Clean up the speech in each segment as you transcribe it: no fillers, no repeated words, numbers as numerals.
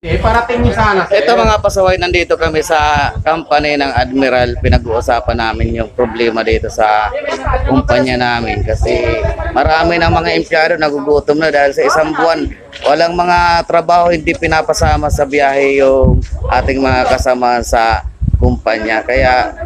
Parating niyo sana. Ito mga pasaway, nandito kami sa company ng Admiral. Pinag-uusapan namin yung problema dito sa kumpanya namin kasi marami ng mga empleyado nagugutom na dahil sa isang buwan walang mga trabaho, hindi pinapasama sa biyahe yung ating mga kasama sa kumpanya. Kaya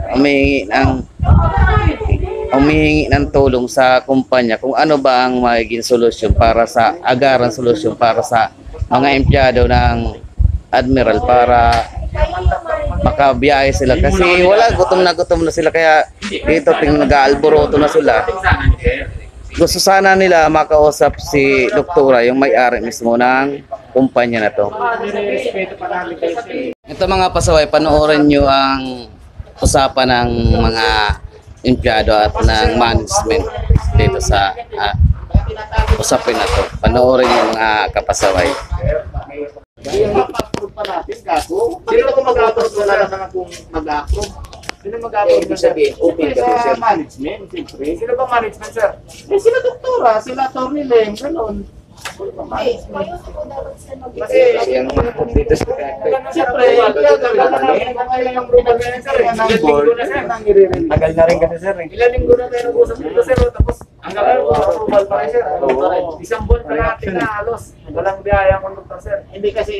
humihingi ng tulong sa kumpanya kung ano ba ang magiging solusyon para sa agarang solusyon para sa mga empleyado ng Admiral para makabiyahe sila kasi gutom na sila, kaya dito nag-aalboroto na sila. Gusto sana nila makausap si Doktora, yung may-ari mismo ng kumpanya na to. Ito mga pasaway, panoorin nyo ang usapan ng mga empleyado at ng management dito sa usapin na to. Panoorin yung mga kapasaway. Mag-approve pa natin, gago. Sino kung mag-approve? Wala na naman kung mag-approve. Sino mag-approve? Ibig sabihin, open ka sa management, siyempre. Sino ba management, sir? Sila Doktora, sila Atty. Leng, gano'n. Kasi yung mga computers ko siyempre, tagal na rin kasi, sir. Ilan linggo na tayo nag-usap dito, sir. Tapos hanggang approval pa rin, sir. Isang buwan pa natin na halos. Walang biyaya ang conductor, sir. Hindi kasi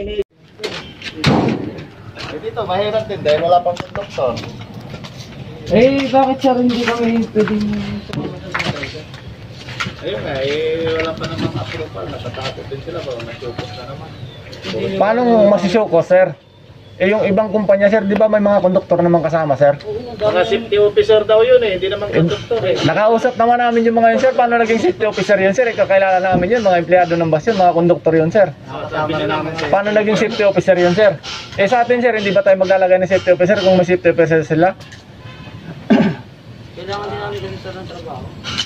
dito, mahirap din dahil wala pang conductor. Bakit sir hindi kami pwedeng Ayun nga, wala pa namang approval. Natatakot din sila ba? Nasyukos na naman. Paano masisyukos, sir? Yung ibang kumpanya, sir, di ba may mga konduktor naman kasama, sir? Mga safety officer daw yun hindi naman conductor Nakausap naman namin yung mga yun, sir. Paano naging safety officer yun, sir? Kakilala namin yun, mga empleyado ng bus yun, mga konduktor yun, sir. Sabi na namin, sir. Paano naging safety officer yun, sir? Sa atin, sir, hindi ba tayo maglalagay ng safety officer kung may safety officer sila? kailangan din namin ganun sir ng trabaho?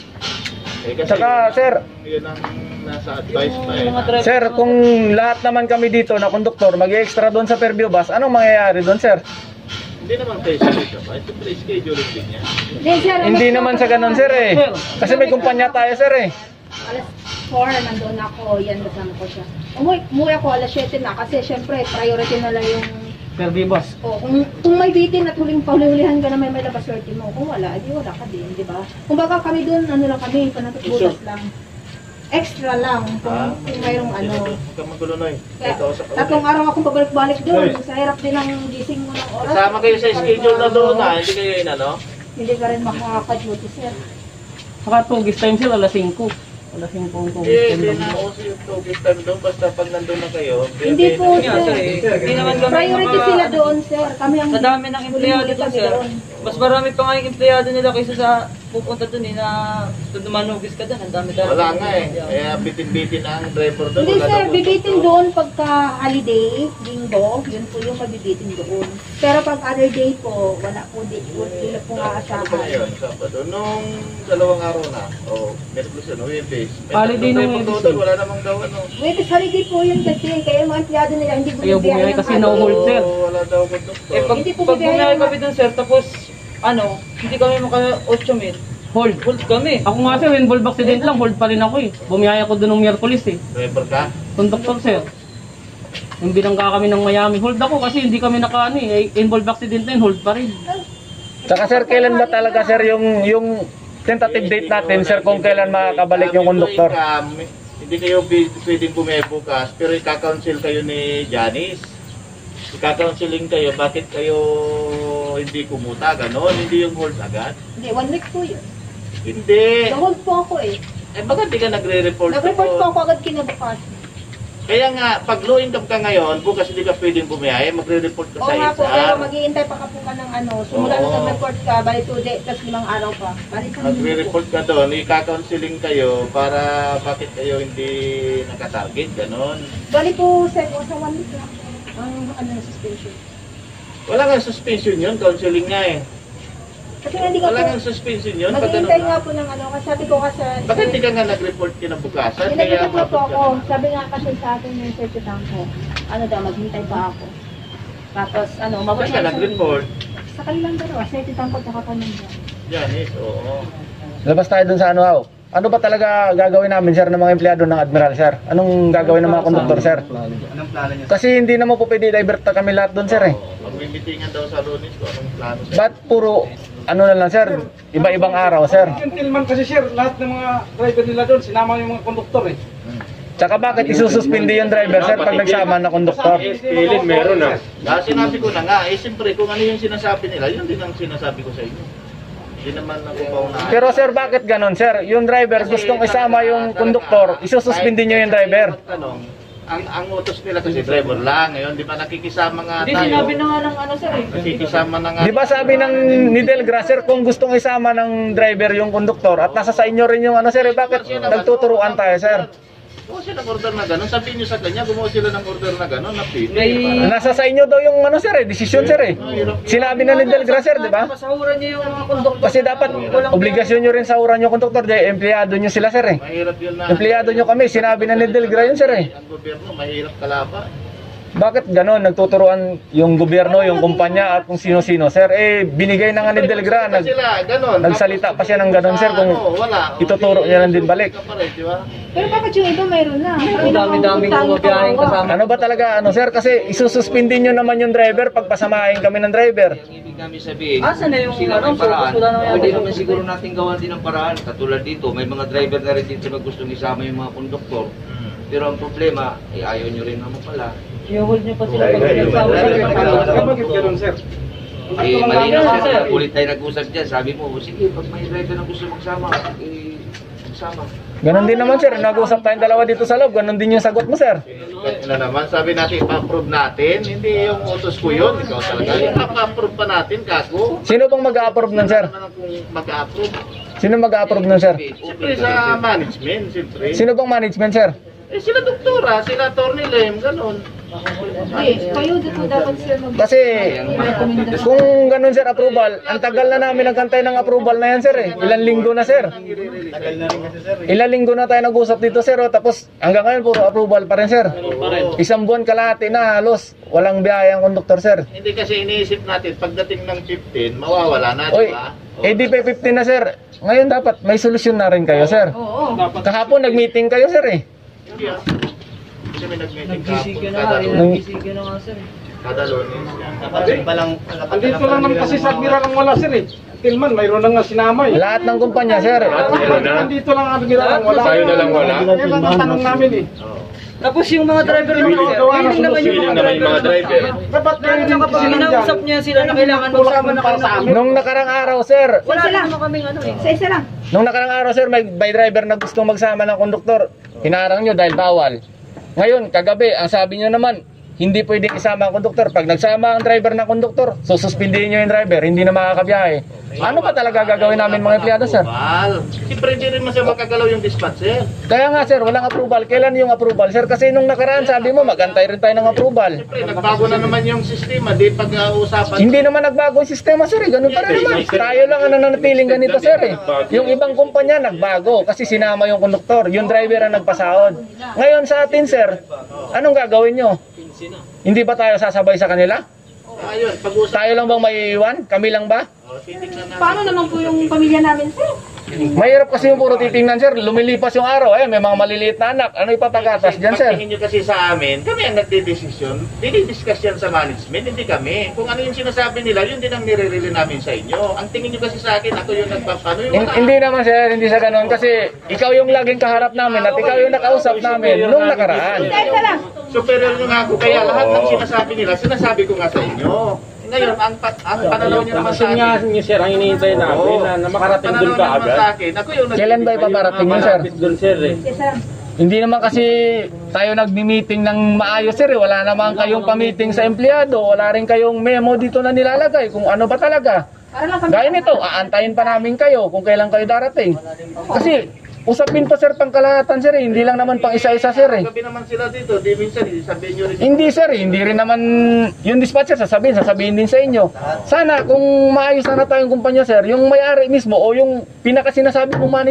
Kasi Saka, sir, yun ang nasa advice pa sir, kung lahat naman kami dito na konduktor mag-extra doon sa Fairview bus, anong mangyayari doon, sir? Hindi naman kayo sa pa. Ito pre-scheduling din yan. Hindi naman sa ganun, sir, eh. Kasi may kumpanya tayo, sir, eh. Alas 4, nandoon ako, yan, kasama ko siya. Umuwi ako alas 7 na kasi syempre priority na lang yung Fairview bus. Kung may bitin at pahulihan ka na may labas swerte mo, kung wala, di wala ka din, di ba? Kung baka kami doon, ano lang kami, panatutulas lang. Extra lang, kung mayroong ano. Huwag kang magulo, Noy. Tatlong araw akong pabalik-balik doon, sa hirap din ang gising mo ng oras. Kasama kayo sa schedule na doon na, hindi kayo inano? Hindi ka rin makaka-duty, sir. Saka tugis time sila, alas 5. Alas 5 kung Hindi na uso yung tugis time doon, basta pag nandun na kayo. Hindi po, sir. Hindi naman kami Priority sila doon, sir. Kami ang sa dami ng empleyado doon, sir. Mas marami pa nga yung empleyado nila kaysa sa pupunta doon na manugis ka doon. Ang dami dami. Wala nga eh. Kaya bitin-bitin ang driver doon. Hindi, sir. Bibitin doon pagka holiday, linggo, yun po yung mabibitin doon. Pero pag other day po, wala po din. Wala po nga Ano ba yun? Sabado. Nung 2 araw na, Merkulis yun, Webes. Holiday nung Webes. Wala namang daw ano. Webes holiday po yun kasi, kaya yung mga empleyado nila hindi Ayaw bumiyahe kasi no-hold, sir. Wala daw conductor. Pag bumiyahe kami doon, sir, tapos hindi kami maka 8 mil. Hold kami. Ako nga sir, involved accident lang, hold pa rin ako eh. Bumiyahe ako doon ng Miyerkules eh. Driver ka? Conductor sir. Yung binangga kami ng Miami, hold ako kasi hindi kami involved accident na yun, hold pa rin. Saka, sir, kailan ba talaga, sir, yung tentative date natin, sir, kung kailan makakabalik yung konduktor? Hindi kayo pwedeng bumiyahe bukas, pero ika-counsel kayo ni Janice. Ika-counseling kayo, bakit kayo hindi kumuta, gano'n? Hindi yung hold agad? Hindi, 1 week po yun. Hindi. Na-hold po ako eh. Bakit di ka nagre-report? Nag-report po ako agad kinabukas. Kaya nga, pag low income ka ngayon, bukas hindi ka pwedeng bumiyahe, magre-report ka sa Oo nga po, HR. pero mag-iintay pa ka po ka ng simula nung nag-report ka, bali 2 days, plus 5 araw pa. Magre-report ka doon, ika-counseling kayo para bakit kayo hindi nakatarget, gano'n. Bali po, sa 1 week lang ang suspension. Wala nga suspension yun, counseling nga eh. Kasi hindi ka Wala po, nga suspension yun. mag-iintay nga po ng kasi sabi ko kasi, Bakit hindi ka nga nag-report kinabukasan? nag-report po ako, sabi nga kasi sa akin yung search ko, maghintay pa ako. Tapos, Saan ka nag-report? Sa kanilang dalawa, search ko tsaka kanina. Janice, oo. Labas tayo dun sa ano, ano ba talaga gagawin namin sir ng mga empleyado ng Admiral sir? Anong gagawin ng mga konduktor sir? Anong plano niya? Kasi hindi naman po pwede divert kami lahat doon sir eh. Magmimitingan daw sa Lunes ko, anong plano sir? Ba't puro ano na lang sir? Iba-ibang araw sir. Gentleman kasi sir, lahat ng mga driver nila doon, sinama yung mga konduktor eh. Tsaka bakit isususpindi yung driver sir pag nagsama na konduktor? Pilin meron na. Sinabi ko na nga, siyempre kung ano yung sinasabi nila, yun din ang sinasabi ko sa inyo. Hindi naman ako paunahan. Pero sir, bakit ganon sir? Yung driver gustong isama yung konduktor, isususpindi nyo yung driver. Ang utos nila kasi driver lang. Ngayon, di ba nakikisama nga Hindi, tayo? sinabi na nga ng ano sir eh. Nakikisama na nga. Di ba sabi ng ni Delgra sir, kung gustong isama ng driver yung konduktor at nasa sa inyo rin yung ano sir, bakit nagtuturuan tayo sir? Gumawa sila ng order na gano'n. Sabihin nyo sa kanya, gumawa sila ng order na gano'n. Nasa sa inyo daw yung ano sir eh, desisyon sir eh. Sinabi na ni Delgra sir, di ba? Pasahuran niyo yung mga konduktor. Kasi dapat obligasyon nyo rin sahuran yung konduktor dahil empleyado nyo sila sir eh. Mahirap yun na. Empleyado nyo kami, sinabi na ni Delgra yun sir eh. Ang gobyerno, mahirap kalaban. Bakit ganon? Nagtuturuan yung gobyerno, yung kumpanya at kung sino-sino sir. Eh, binigay na nga ni Delgra, Sila, gano'n. nagsalita pa siya ng ganon sir kung ituturo niya lang din balik. Pero bakit yung iba mayroon na? Ang dami-daming bumabiyahing kasama. Ano ba talaga ano sir? Kasi isususpindi nyo naman yung driver pag pasamahin kami ng driver. Ibig namin sabihin, Asa na yung sila ano, may paraan. wala na yan. Pwede naman siguro natin gawan din ng paraan. Katulad dito, may mga driver na rin dito na gustong isama yung mga konduktor. Pero ang problema, ayaw nyo rin naman pala. I-hold niyo pa sila pag nagsasawa sir. Bakit ganun sir? Malinaw sir, ulit tayo nag-usap dyan. Sabi mo, sige, pag may driver na gusto magsama, magsama. Ganon din naman sir, nag-usap tayong dalawa dito sa loob, ganon din yung sagot mo sir. Na naman, sabi natin, ipa-approve natin. Hindi yung utos ko yun. Ikaw talaga. Ipa-approve pa natin, kako. Sino bang mag-a-approve nun sir? Ano kung mag-approve? Sino mag-a-approve nun sir? Siyempre sa management, siyempre. Sino bang management sir? Sila doktora, sila attorney Lem, gano'n. Hindi, kayo dito dapat sir mag- Kasi kung ganon sir approval, ang tagal na namin nagkantay ng approval na yan sir eh. Ilang linggo na sir. Ilang linggo na tayo nag-usap dito sir oh. Tapos hanggang ngayon puro approval pa rin sir. Isang buwan kalahati na halos walang biyaya ang konduktor sir. Hindi kasi iniisip natin, pagdating ng 15, mawawala na, Oy, di ba? ADP 15 na sir. Ngayon dapat may solusyon na rin kayo sir. Oo. Kahapon nag-meeting kayo sir eh. Hindi ah. Kasi may nag-meeting Nag-GCQ kahapon, na kada nga, lunes. nag-GCQ na nga sir. Kada lunes. Andito lang naman kasi sa Admiral ang wala sir eh. Tilman, mayroon na nga sinama eh. Lahat ng kumpanya sir. Andito lang ang Admiral ang wala. Tayo na lang wala. Yan lang ang tanong namin eh. Tapos yung mga driver naman sir, willing naman yung mga driver. Dapat kayo din Kapag kasi inausap niya sila na kailangan magsama na kayo sa amin. Nung nakarang araw sir, Wala naman kaming ano eh. Isa-isa lang. nung nakarang araw sir, may driver na gustong magsama ng konduktor. Hinarang nyo dahil bawal. Ngayon, kagabi, ang sabi nyo naman, hindi pwedeng isama ang konduktor. Pag nagsama ang driver ng konduktor, sususpindihin nyo yung driver, hindi na makakabiyahe. Ano pa talaga gagawin namin mga empleyado sir? Siyempre hindi rin masaya makagalaw yung dispatcher. Kaya nga sir, walang approval. Kailan yung approval sir? Kasi nung nakaraan sabi mo, magantay rin tayo ng approval. Siyempre, nagbago na naman yung sistema, di pag-uusapan. Hindi naman nagbago yung sistema sir, ganun pa rin naman. Tayo lang ang nananatiling ganito sir eh. Yung ibang kumpanya nagbago kasi sinama yung konduktor, yung driver ang nagpasahod. Ngayon sa atin sir, anong gagawin nyo? Hindi ba tayo sasabay sa kanila? Ayun, pag-usap. Tayo lang bang maiiwan? Kami lang ba? Titingnan natin. Paano naman po yung pamilya namin sir? Mahirap kasi yung puro titingnan sir, lumilipas yung araw, may mga maliliit na anak, ano ipapagatas dyan sir? Pagtingin nyo kasi sa amin, kami ang nagdidesisyon, dinidiscuss yan sa management, hindi kami. Kung ano yung sinasabi nila, yun din ang nire-relay namin sa inyo. Ang tingin nyo kasi sa akin, ako yung nagpapano, yung wala. Hindi naman sir, hindi sa ganun kasi ikaw yung laging kaharap namin at ikaw yung nakausap namin nung nakaraan. Isa-isa lang. Superior nyo nga ako, kaya lahat ng sinasabi nila, sinasabi ko nga sa inyo. Ngayon, ang pananaw nyo naman sa akin. niyo sir, ang hinihintay namin na makarating doon ka Pananaw naman agad. sa akin, ako yung Kailan ba ipaparating yun sir? Doon sir eh. Isa-isa lang. Hindi naman kasi tayo nagmi-meeting ng maayos sir, wala naman kayong pa-meeting sa empleyado, wala rin kayong memo dito na nilalagay kung ano ba talaga. Para lang kami. Gaya nito, aantayin pa namin kayo kung kailan kayo darating. Kasi usapin pa sir pangkalahatan sir, hindi lang naman pang isa-isa sir eh. Gabi naman sila dito, di minsan, sabihin nyo rin. Hindi sir, hindi rin naman yung dispatcher sasabihin din sa inyo. Sana kung maayos na tayong kumpanya sir, yung may-ari mismo o yung pinaka sinasabi mong management,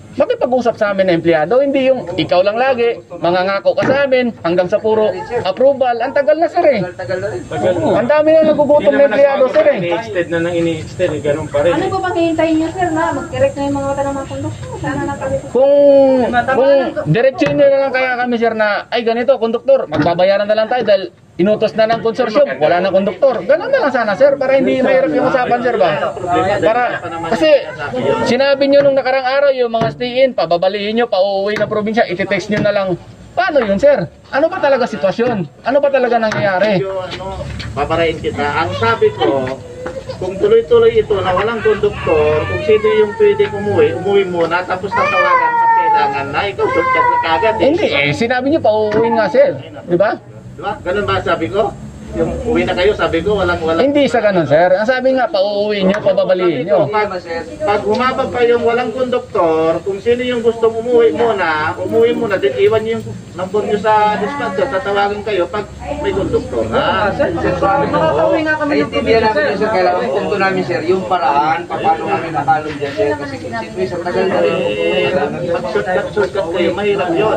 makipag-usap sa amin na empleyado, hindi yung ikaw lang lagi, mangangako ka sa amin, hanggang sa puro approval. Ang tagal na sir eh. Ang dami na nagugutom na empleyado sir eh. Ini-extend na nang ini-extend, ganun pa rin. Ano po bang hihintayin niyo sir na mag-correct na yung mga mata ng mga konduktor? Sana na kami po. Kung diretsyon nyo na lang kaya kami sir na, ay ganito, konduktor, magbabayaran na lang tayo dahil inutos na ng konsorsyum, wala na konduktor. Ganun na lang sana sir, para hindi mahirap yung usapan sir ba? Para, kasi sinabi nyo nung nakarang araw yung mga stay-in, pababalihin nyo, pauuwi na probinsya, iti-text nyo na lang. Paano yun sir? Ano ba talaga sitwasyon? Ano ba talaga nangyayari? Babarain kita. Ang sabi ko, kung tuloy-tuloy ito na walang konduktor, kung sino yung pwede umuwi muna, tapos tatawagan pag kailangan na, ikaw shortcut na kagad. Hindi eh, sinabi nyo pauuwi nga sir, di ba? Diba? Ganun ba sabi ko? Yung uwi na kayo, sabi ko, walang. Hindi sa ganun sir. Ang sabi nga, pauuwi nyo, pababalihin nyo. Pag humabag pa yung walang konduktor, kung sino yung gusto umuwi muna, din iwan nyo yung number nyo sa dispatcher, tatawagan kayo pag may konduktor. Nakakauwi nga kami ng Naintindihan probinsya, namin sir, kailangan ang punto namin sir, yung paraan, paano kami nakalog dyan sir, kasi situation tagal na rin. Mag-shortcut kayo, mahirap yun.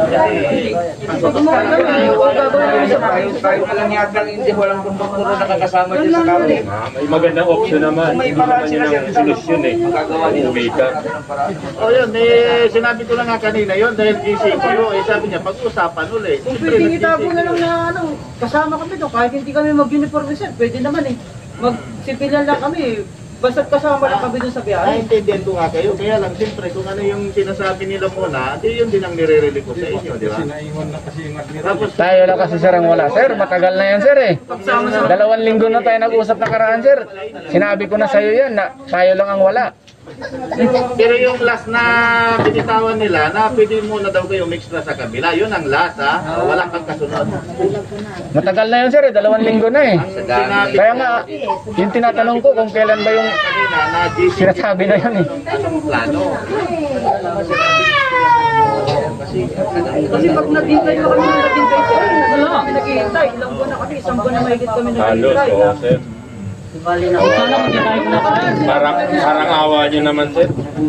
Tayo ka lang yata, hindi walang konduktor na nakakasama dyan sa kami. May magandang option naman. May paraan sila sir, solusyon eh. magagawa din Uwi ka. O yun, sinabi ko lang nga kanina yun, dahil GC ko, sabi niya, pag-usapan ulit. kung pwedeng itago na lang na kasama kami doon, kahit hindi kami mag-uniform sir, pwede naman eh. Magsipilan lang kami, basta't kasama lang kami doon sa biyahe. Naintindihan ko nga kayo, kaya lang siyempre kung ano yung sinasabi nila muna, di yun din ang nire-relay ko sa inyo, di ba? Tapos, Tayo lang kasi sir ang wala sir, matagal na yan sir eh. 2 linggo na tayo nag-usap na karaan sir. Sinabi ko na sa'yo yan na tayo lang ang wala. pero yung last na binitawan nila, na pwede muna daw kayo extra sa kabila, yun ang last ha, wala kang kasunod. Matagal na yun sir eh, 2 linggo na eh. Sinabi Kaya nga, yung tinatanong ko kung kailan ba yung kanina na GC sinasabi na yun eh. anong plano. Kasi pag naghintay pa kami sir, wala kami naghihintay. Ilang buwan na kami, 1 buwan na mahigit kami naghihintay. sir. Sana mag-intay ko na kami. Parang awa nyo naman, sir.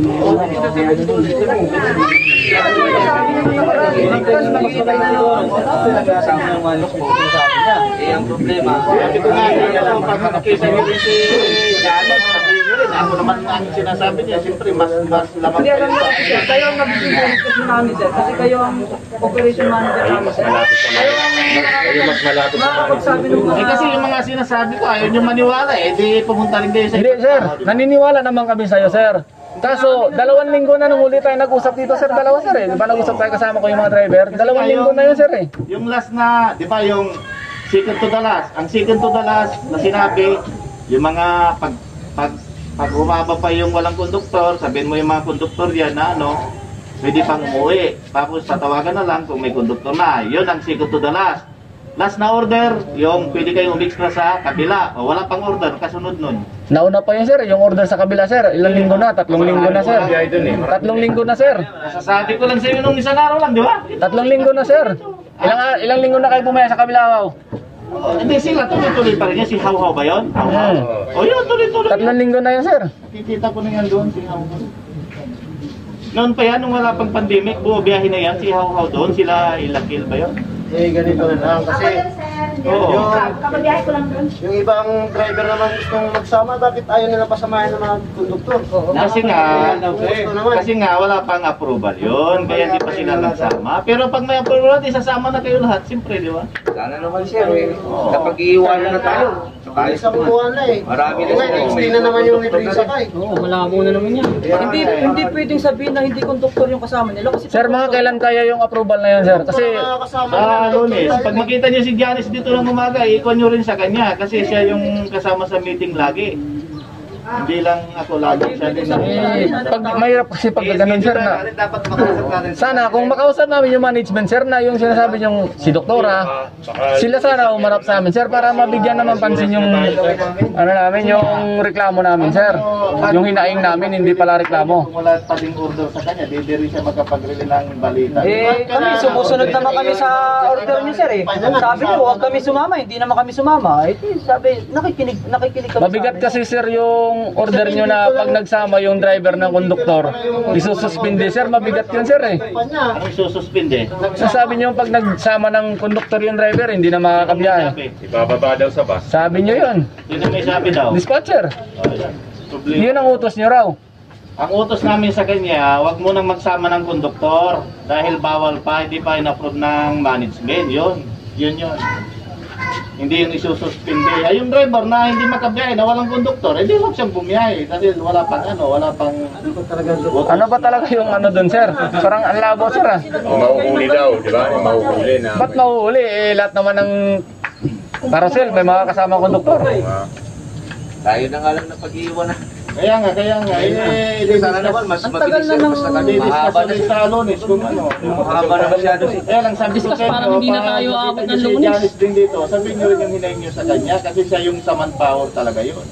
ang problema. Sabi ko nga, pag nakikita nyo rin si Gano, sabihin nyo rin, ako naman ang sinasabi niya, siyempre mas lamang Hindi alam niyo kasi sir, kayo ang nagiging discussion namin sir, kasi kayo ang operation manager namin sir. Kayo mas malapit sa Makakapagsabi ng mga... kasi yung mga sinasabi ko, ayaw nyo maniwala di pumunta rin kayo sa Hindi sir, naniniwala naman kami sa'yo sir. Kaso, 2 linggo na nung uli tayo nag-usap dito sir, dalawa sir eh. Di ba nag-usap tayo kasama ko yung mga driver? 2 linggo na yun sir eh. Yung last na, di ba yung second to the last, ang second to the last na sinabi, yung mga pag humaba pa yung walang konduktor, sabihin mo yung mga konduktor yan na pwede pang umuwi. Tapos tatawagan na lang kung may konduktor na. Yun ang second to the last. Last na order, yung pwede kayong umixtra sa kabila. O wala pang order, kasunod nun. Nauna pa yun sir, yung order sa kabila sir. Ilang linggo na? 3 linggo na sir. 3 linggo na sir. Sasabi ko lang sa inyo nung isang araw lang, di ba? 3 linggo na sir. Ilang linggo na kayo bumaya sa kabila? Hindi sila, tuloy-tuloy pa rin yan. Si Hau-Hau ba yun? O yun, tuloy-tuloy. 3 linggo na yun sir. Nakikita ko na yan doon, si Hau-Hau. Noon pa yan, nung wala pang pandemic, bumabiyahe na yan, si Hau-Hau doon. Sila Ilakil ba yun? Ganito na lang kasi Oo. Kapabiyahe ko lang doon. yung ibang driver naman gustong magsama, bakit ayaw nila pasamahin ng mga konduktor? Kasi nga, wala pang approval yun. Kaya hindi pa sila nagsama. Pero pag may approval, isasama na kayo lahat. Siyempre, di ba? Sana naman sir, kapag iiwanan na tayo, Isang buwan na eh. Marami na Ngayon, extend na naman yung libre sakay. Oo, malabo na naman yan. Hindi pwedeng sabihin na hindi konduktor yung kasama nila. Kasi Sir, mga kailan kaya yung approval na yun sir? Kasi Lunes. Pag makita niyo si Janice dito ng umaga, ikuha niyo rin sa kanya. Kasi siya yung kasama sa meeting lagi. Hindi lang ako lagi siya din. pag mahirap kasi pag ganun sir na dapat makausap natin. sana kung makausap namin yung management sir na yung sinasabi yung si doktora, sila sana umarap sa amin sir para mabigyan naman pansin yung namin yung reklamo namin sir. Yung hinaing namin hindi pala reklamo. Kung wala pa ding order sa kanya, di rin siya magkapag-relay ng balita. kami sumusunod naman kami sa order niyo sir eh. Sabi niyo, huwag kami sumama, hindi naman kami sumama. Sabi, nakikinig kami. Mabigat kasi sir yung yung order nyo na pag nagsama yung driver ng konduktor, isususpindi, sir, mabigat yun, sir, eh. Ang isususpinde. Sabi nyo pag nagsama ng konduktor yung driver, hindi na makakabiyahe. Ibababa daw sa bus. Sabi nyo yun. Sino may sabi daw? Dispatcher, Problema. yun ang utos nyo raw. Ang utos namin sa kanya, wag mo nang magsama ng konduktor dahil bawal pa, hindi pa in-approve ng management. Yun. Hindi yung isususpinde. Ay, yung driver na hindi makabiyahe, na walang konduktor, hindi wag siyang bumiyahe dahil wala pang Ano ba talaga yung ano dun, sir? Parang ang labo, sir, ah. Mahuhuli daw, di ba? Mahuhuli na. Ba't mahuhuli? Eh, lahat naman ng carousel, may mga kasama konduktor. Tayo na nga lang na pag-iwan na. Kaya nga. Sana naman, mas mabilis yan. Mas Mahaba na sa Lunes kung ano. Mahaba na masyado. Kaya lang sabi ko sa Parang hindi na tayo aabot ng Lunes. Si Janice din dito, sabihin nyo rin yung hinayin nyo sa kanya kasi siya yung sa manpower talaga yun.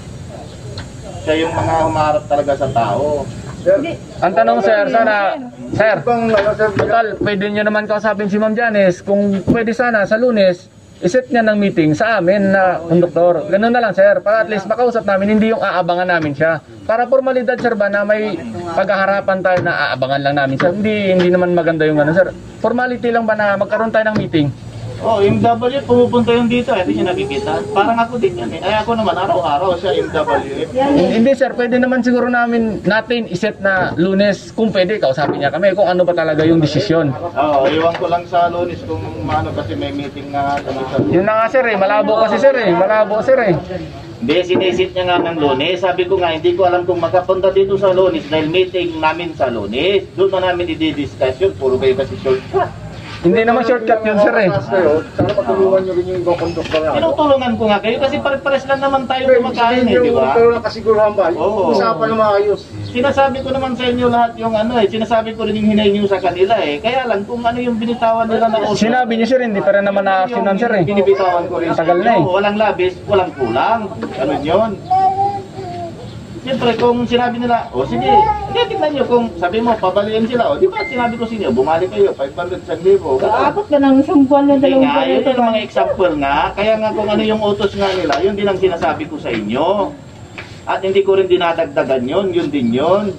Siya yung mga humarap talaga sa tao. Ang tanong, sir, sana, sir, total, pwede nyo naman kausapin si Ma'am Janice, kung pwede sana sa Lunes, iset niya ng meeting sa amin na konduktor. Ganun na lang, sir, para at least makausap namin, hindi yung aabangan namin siya. Para formalidad, sir, ba, na may paghaharapan tayo na aabangan lang namin, sir. Hindi naman maganda yung ano, sir. Formality lang ba na magkaroon tayo ng meeting? Oh, MW, pumupunta yung dito, hindi nyo nakikita. Parang ako din yan eh. Ay ako naman, araw-araw siya MW. Hindi, sir, pwede naman siguro natin iset na Lunes, kung pwede, kausapin niya kami kung ano ba talaga yung desisyon. Oo, iwan ko lang sa Lunes kung maano kasi may meeting nga kami sa Yun na nga, sir, eh. Malabo kasi, sir, eh. Malabo, sir, eh. Hindi, sinisit niya nga ng Lunes. Sabi ko nga, hindi ko alam kung makapunta dito sa Lunes dahil meeting namin sa Lunes. Doon na namin i-discuss yun. Puro kayo kasi shortcut. Hindi naman shortcut yun, sir, eh. Sana matulungan nyo rin yung ibang konduktor na. Tinutulungan ko nga kayo kasi pare-pares lang naman tayo kumakain eh, di ba? Pero lang kasiguruhan ba? Oo. Usapan na maayos. Sinasabi ko naman sa inyo lahat yung ano eh. Sinasabi ko rin yung hinayin nyo sa kanila eh. Kaya lang kung ano yung binitawan nila na order. Sinabi niyo, sir, hindi pa rin naman na-actionan, sir, eh. Binibitawan ko rin sa Tagal na, eh. inyo. Walang labis, walang kulang. Ganun yun. Siyempre, kung sinabi nila, o sige, tignan nyo kung sabi mo, pabaliin sila, o di ba sinabi ko sa inyo, bumalik kayo, 500 sa libo. Aabot ka ng isang buwan na Hindi dalawang nga, buwan. yun yung mga example nga, kaya nga kung ano yung utos nga nila, yun din ang sinasabi ko sa inyo. At hindi ko rin dinadagdagan yun din yun.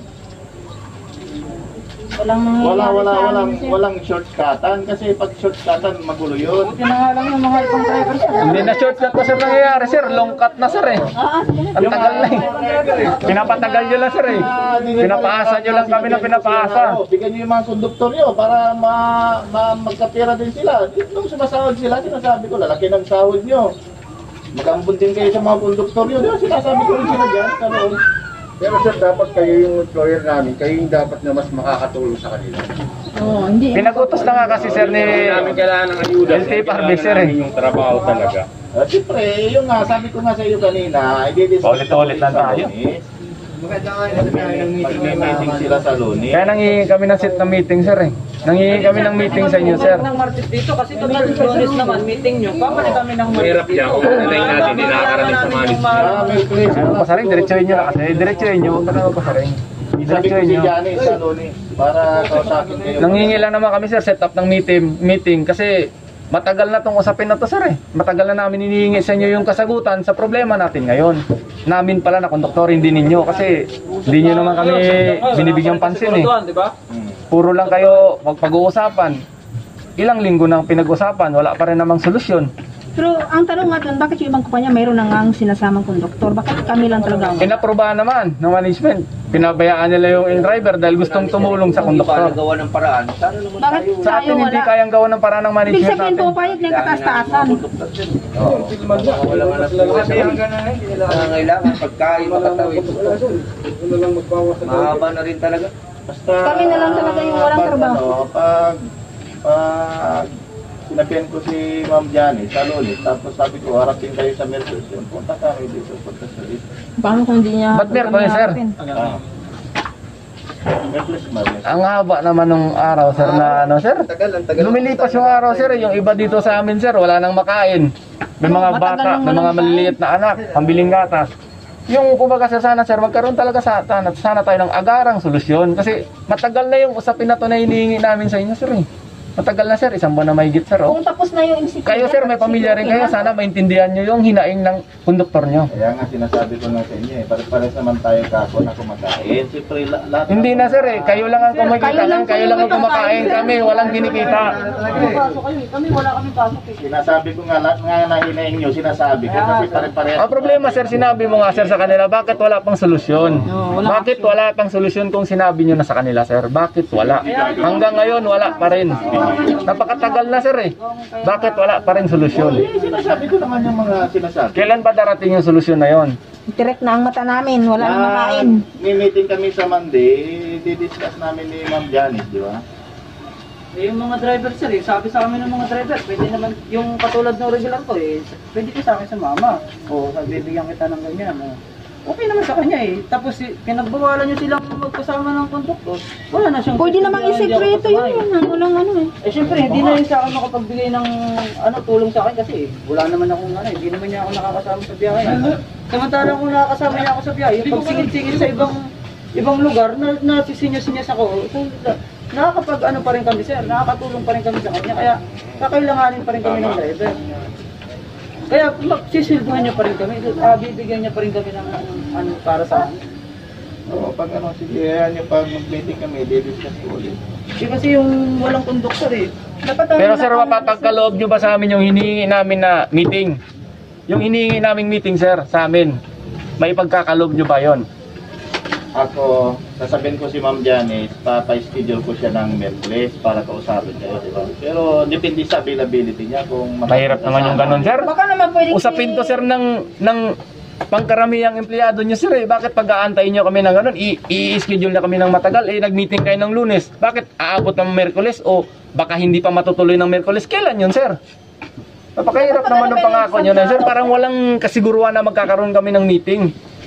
Walang shortcutan kasi pag shortcutan magulo yun. Buti na nga lang yung mga ibang driver sir. Hindi na shortcut pa, sir, nangyayari, sir. Long cut na, sir, eh. Ang tagal na, eh. Pinapatagal nyo lang, sir, eh. Pinapaasa nyo lang kami na pinapaasa. Bigyan nyo yung mga konduktor nyo para magkapira din sila. Nung sumasahod sila, sinasabi ko, lalaki ng sahod nyo. Magambun din kayo sa mga konduktor nyo. Diba, sinasabi ko rin sila dyan. Karoon. Pero sir, dapat kayo yung employer namin, kayo yung dapat na mas makakatulong sa kanila. Oo, hindi. Pinagutos na nga kasi, sir, ni Kailangan ng ayuda. LT Parbe, sir, eh. Yung trabaho talaga. Siyempre, yung nga, sabi ko nga sa iyo kanina, i-discuss Paulit-ulit lang tayo. May meeting sila sa Lunes. Kaya nangihingi kami ng set na meeting, sir, eh. Nangihingi kami ng meeting sa inyo, sir. Ng Martes dito kasi total Lunes naman meeting nyo. Babalik kami ng Martes. Hirap niya kung hintayin natin, hindi nakakarating sa management. May place. Ano pa, sir, diretsuhin nyo na kasi. Diretsuhin nyo, huwag ka naman pa, sir, eh. Sabi ko Diretsuhin si nyo. Janice sa Lunes para kausapin kayo. Nangingi lang naman kami, sir, set up ng meeting kasi matagal na tong usapin na to, sir, eh. Matagal na namin hinihingi sa inyo yung kasagutan sa problema natin ngayon. Namin pala na konduktor, hindi ninyo kasi hindi nyo naman kami binibigyang pansin, eh. Di ba? Puro lang kayo magpag-uusapan. Ilang linggo nang pinag-usapan, wala pa rin namang solusyon. Pero ang tanong nga doon, bakit yung ibang kumpanya mayroon na nga sinasamang konduktor? Bakit kami lang talaga? Inaprobahan naman ng management. Pinabayaan nila yung driver dahil gustong tumulong sa Kung hindi pa konduktor. nagawa ng paraan, sana naman Bakit Sa tayo atin hindi wala? kayang gawa ng paraan ng Ibig management sabihin natin. po, payat na yung kataas-taasan. wala nga nangangailangan pagkain makatawid. Mahaba na rin talaga. Basta, Kami na lang talaga yung walang trabaho. Pag sinabihan ko si Ma'am Janice sa Lunes, tapos sabi ko, harapin kayo sa Mercedes. Punta kami dito, punta sa dito. Paano kung hindi niya? Ba't meron kayo, sir? Mercedes, Mercedes. Ang haba naman ng araw, sir, na ano, sir? Lumilipas yung araw, sir. Yung iba dito sa amin, sir, wala nang makain. May mga bata, may mga maliliit na anak, pambiling gatas. Yung kumbaga, sir, sana, sir, magkaroon talaga sana tayo ng agarang solusyon. Kasi matagal na yung usapin na to na hinihingi namin sa inyo, sir, eh. Matagal na sir, isang buwan na mahigit sir. Oh. Kung tapos na yung MCQ. Kayo sir, may pamilya rin kayo. Sana maintindihan nyo yung hinaing ng konduktor nyo. Kaya nga sinasabi ko nga sa inyo eh, pare-pares naman tayo kako na kumakain. Siyempre lahat. Hindi na sir eh, kayo lang ang kumikita lang, kayo lang ang kumakain kami, walang kinikita. Kami wala kami pasok eh. Sinasabi ko nga lahat nga na hinaing nyo, sinasabi ko kasi pare-pares. Ang problema sir, sinabi mo nga sir sa kanila, bakit wala pang solusyon? Bakit wala pang solusyon kung sinabi nyo na sa kanila sir? Bakit wala? Hanggang ngayon wala pa rin. Napakatagal na sir eh. Bakit wala pa rin solusyon? Sinasabi ko naman yung mga sinasabi. Kailan ba darating yung solusyon na yon? Direct na ang mata namin, wala nang makain. May meeting kami sa Monday, di-discuss namin ni Ma'am Janice, di ba? Eh, yung mga driver sir, eh, sabi sa amin ng mga driver, pwede naman, yung katulad ng regular ko eh, pwede ka sa akin sa mama. O, bibigyan kita ng ganyan. O. Okay naman sa kanya eh. Tapos pinagbawalan nyo silang magkasama ng konduktor. Wala na siyang... Pwede namang isekreto yun, walang ano eh. Eh syempre, hindi na rin sa akin makapagbigay ng tulong sa akin kasi wala naman akong hindi naman niya ako nakakasama sa biyahe. Samantalang kung nakakasama niya ako sa biyahe, pag singit-singit sa ibang lugar, nasisinyas-sinyas ako. So, nakakapag pa rin kami sir, nakakatulong pa rin kami sa kanya, kaya kakailanganin pa rin kami ng driver. Kaya magsisilbuhan niya pa rin kami, bibigyan niya pa rin kami ng para sa amin. Oo, pag sige, yan yung pag mag-meeting kami, di-discuss ko ulit. Kasi yung walang konduktor eh. Pero sir, mapapagkaloob nyo ba sa amin yung hinihingi namin na meeting? Yung hinihingi naming meeting sir, sa amin, may pagkakaloob nyo ba yon? Ako, sasabihin ko si Ma'am Janice, pa-schedule ko siya ng Merkulis para kausapin kayo, di ba? Pero depende sa availability niya kung Mahirap naman yung ganun sir. Baka naman pwede Usapin to sir ng pangkaramihang empleyado nyo sir eh. Bakit pag-aantayin nyo kami ng ganun, i-schedule na kami ng matagal, nag-meeting kayo ng Lunes. Bakit aabot ng Merkulis o baka hindi pa matutuloy ng Merkulis? Kailan yun sir? Napakahirap naman ng pangako nyo na sir. Parang walang kasiguruhan na magkakaroon kami ng meeting.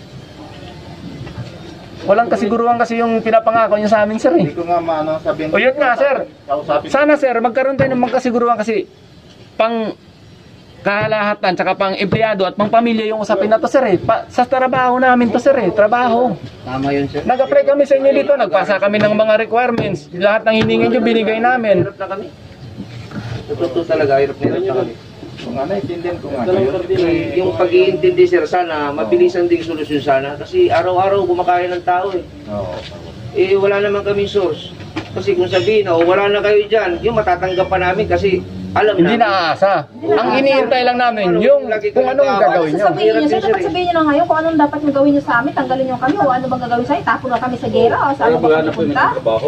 Walang kasiguruhan kasi yung pinapangako nyo sa amin sir eh. Hindi ko nga maano sabihin. O yun nga sir. Kausapin. Sana sir, magkaroon tayo ng magkasiguruhan kasi pang kahalahatan, tsaka pang empleyado at pang pamilya yung usapin na to sir eh. Sa trabaho namin to sir eh, trabaho. Tama yun, sir. Nag-apply kami sa inyo dito, nagpasa kami ng mga requirements. Lahat ng hiningin nyo, binigay namin. Hirap na kami. Totoo talaga, hirap na kami. Kung nga naintindihan ko nga kayo. Yung pag-iintindi, sir, sana, mabilisan ding solusyon sana. Kasi araw-araw kumakain ng tao eh. Oo. Eh, wala naman kaming source. Kasi kung sabihin, wala na kayo dyan, yung matatanggap pa namin kasi alam Hindi namin. naaasa. Ang iniintay lang namin yung kung anong gagawin nyo. Sasabihin niyo, sir, dapat sabihin niyo na ngayon kung anong dapat yung gawin niyo sa amin, tanggalin niyo kami o ano bang gagawin sa'yo, tapon na kami sa gera o saan ba kami punta?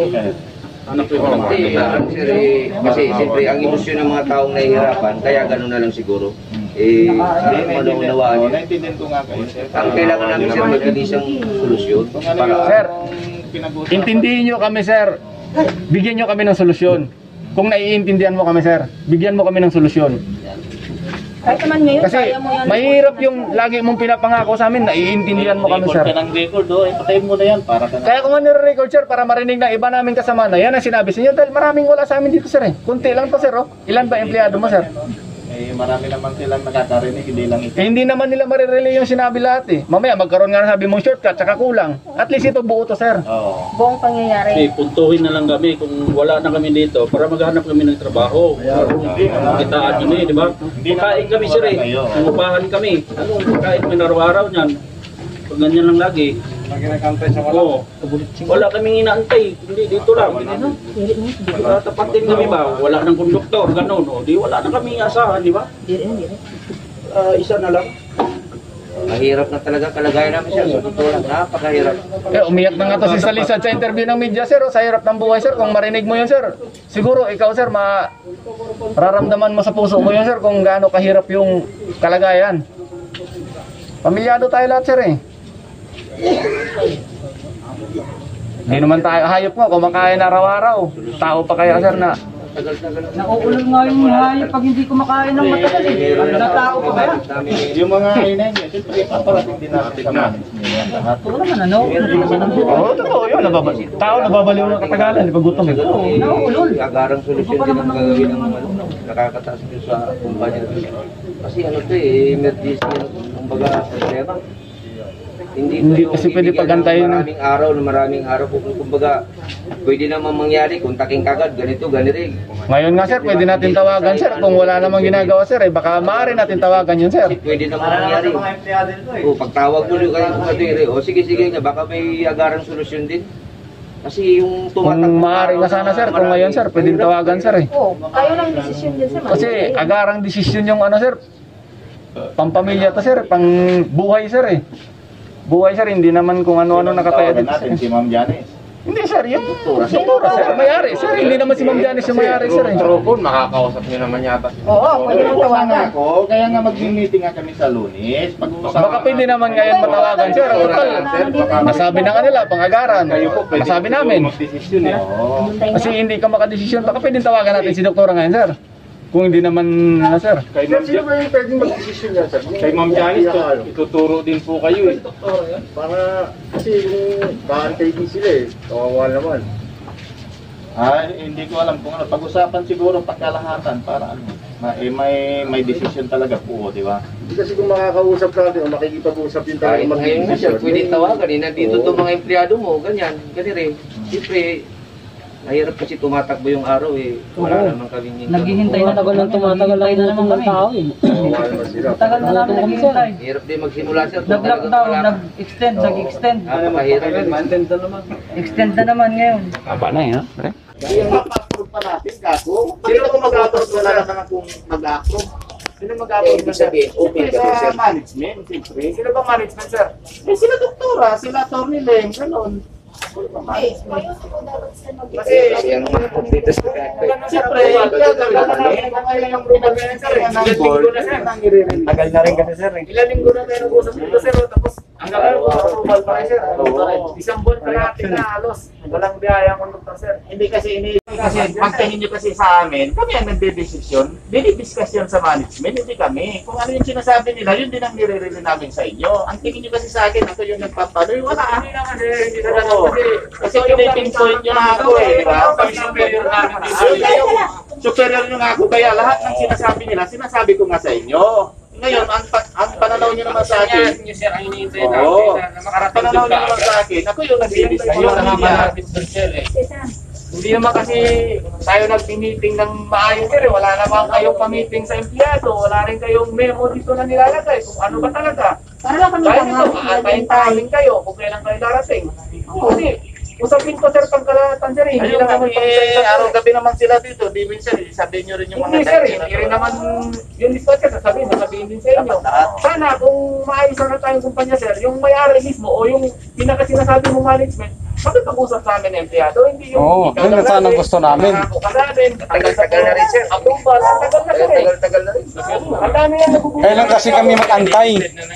Kasi siyempre, ang emosyon ng mga taong nahihirapan, kaya gano'n na lang siguro. Eh, Oo, naintindihan ko nga kayo. ang kailangan namin, sir, mag-inisang solusyon. Kung ano Para, Sir, yung pinag-uusapan. intindihin nyo kami sir. Bigyan nyo kami ng solusyon. Kung naiintindihan mo kami sir, bigyan mo kami ng solusyon. Kahit naman ngayon, Kasi kaya mo yan. mahirap yung lagi mong pinapangako sa amin, naiintindihan mo kami sir. Record ka ng record, ipatayin mo na yan para ka na. Kaya kung nire-record sir, para marinig ng iba namin kasama na yan ang sinabi sa inyo dahil maraming wala sa amin dito sir eh. Kunti lang to sir oh. Ilan ba empleyado mo sir? Eh, marami naman silang nakakarinig, hindi lang ito. Eh, hindi naman nila marirelay yung sinabi lahat eh. Mamaya magkaroon nga sabi mong shortcut tsaka kulang. At least ito buo to sir. Oo. Buong pangyayari. Puntuhin na lang kami kung wala na kami dito para maghanap kami ng trabaho. Kitaan kami, di ba? Pagkain kami sir eh. Upahan kami. Anong pagkain kami araw-araw niyan? Pag ganyan lang lagi. Oo. Wala kaming inaantay. Hindi dito lang. Tapat din kami ba? Wala ng konduktor, ganun. O, di wala na kami asahan, di ba? Isa na lang. mahirap na talaga kalagayan namin, sir. Sa totoo lang, napakahirap. Eh, umiyak na nga to si Salisad sa interview ng media sir oh, sa hirap ng buhay sir. Kung marinig mo yun sir, siguro ikaw sir, mararamdaman mo sa puso mo yun sir kung gaano kahirap yung kalagayan. Pamilyado tayo lahat sir eh. Hindi naman tayo hayop nga, kumakain araw-araw. Tao pa kaya sir na Nauulol nga yung hayop pag hindi kumakain ng matagal eh. Ano na tao pa ba yan? Yung mga inay niya, siyempre paparating din natin sa management yan lahat. Ito naman ano? Oo, totoo yun. Tao nababaliw ng katagalan, di ba gutom eh. Nauulol. Agarang solusyon din ang gagawin ng nakakataas nyo sa kumpanya. Kasi ano to eh, emergency, kumbaga problema. Hindi ito kasi yung pwede bibigyan pagantayin ng ng- maraming araw kumbaga pwede naman mangyari kung taking kagad ganito ganito. Ngayon nga sir, pwede natin tawagan sir. Kung wala namang ginagawa sir, baka maaari natin tawagan yun sir. Pwede naman mangyari. O pagtawag mo yung kanyang kumadiri, o sige nga baka may agarang solusyon din. Kasi yung Kung maaari nga sana sir, kung ngayon sir, pwedeng tawagan sir eh. Oo, kayo lang desisyon din sa Kasi agarang desisyon yung ano sir, pampamilya to sir, pang buhay sir eh. Buhay sir, hindi naman kung ano-ano nakataya Tawagan dito natin sir. si Ma'am Janice. Hindi sir, yung doktora sir, mayari sir, hindi naman si Ma'am Janice yung mayari sir eh. Microphone, makakausap niyo naman yata. Oo, pwede mo tawagan. Ako, kaya nga mag-meeting nga kami sa Lunes. Baka pwede naman ngayon matawagan sir. Total, nasabi na kanila, pang-agaran. Nasabi namin. Desisyon eh. Oo. Kasi hindi ka makadesisyon, baka pwedeng tawagan natin si doktora ngayon sir. Kung hindi naman na sir. Kay Ma'am Sino ba yung pwedeng mag-desisyon yan, sir? Kay Ma'am Janice, ituturo din po kayo eh. Para, kasi yung baantay din sila eh. Kawawa naman. Hindi ko alam kung ano. Pag-usapan siguro pagkalahatan para ano. May decision talaga po, di ba? Hindi kasi kung makakausap natin o makikipag-usap din tayo kahit ngayon nga siya, pwede tawagan eh, nandito itong mga empleyado mo, ganyan rin. Siyempre, mahirap kasi tumatakbo yung araw eh. Wala naman kaming Naghihintay na tagal ng tumatagal lang naman ng tao eh. Kawawa naman sila. Tagal na namin naghihintay. Hirap din magsimula sir. Nag-lockdown, nag-extend, nag-extend. Napakahirap din. Extend na naman ngayon. Tama na yun, pre. Yung mag-approve pa natin, kaso, sino ba mag-approve? Wala naman kung mag-approve. Sino mag-approve na sabihin? Open Siyempre kasi, sir. sa management, siyempre. Sino bang management, sir? Sila doktora, sila attorney Leng, gano'n. Kasi, Kasi ang mga kompletos na siyempre, kaya yung rumor na yun, sir. Ilang linggo na, sir. Tagal na rin kasi sir eh. Ilang linggo na tayo nag-usap dito, sir. Tapos, hanggang ngayon, approval pa rin, sir. Isang buwan pa natin na halos. Walang biyaya ang conductor, sir. Hindi kasi kasi pagtingin nyo kasi sa amin, kami ang nagde-desisyon, dinidiscuss yun sa management, hindi kami. Kung ano yung sinasabi nila, yun din ang nire-relay namin sa inyo. Ang tingin nyo kasi sa akin, ako yung nagpapaloy, wala. Hindi naman eh, hindi na ganun. Kasi pinipinpoint nyo na ako eh, di ba? Kami superior namin dito. Superior nyo nga ako, kaya lahat ng sinasabi nila, sinasabi ko nga sa inyo. Ngayon, ang pananaw nyo naman sa akin, oo, pananaw nyo naman sa akin, ako yung nagde-desisyon. Hindi naman kasi tayo nag-meeting ng maayos sir, wala naman kayong pa-meeting sa empleyado, wala rin kayong memo dito na nilalagay kung ano ba talaga. Para lang kami Dahil ito, aantayin kayo kung kailan kayo darating. Kasi, usapin ko sir pagkalahatan sir, hindi lang naman araw-gabi naman sila dito, di minsan sabihin nyo rin yung mga sir, hindi rin naman yung dispatcher, sasabihin din sa inyo. Sana kung maayos na tayong kumpanya sir, yung may-ari mismo o yung pinaka-sinasabi mo management, pag-usap sa amin ng empleyado, hindi yung Oo, yun na sana gusto namin. Tagal-tagal na rin sir. Approval, tagal na sir. Tagal na rin. Ang dami yan nagugulat. Kailan kasi kami mag-antay?